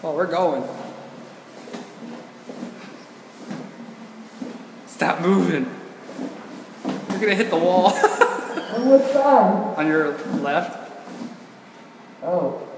Oh, we're going. Stop moving. You're gonna hit the wall. On what side? On your left. Oh.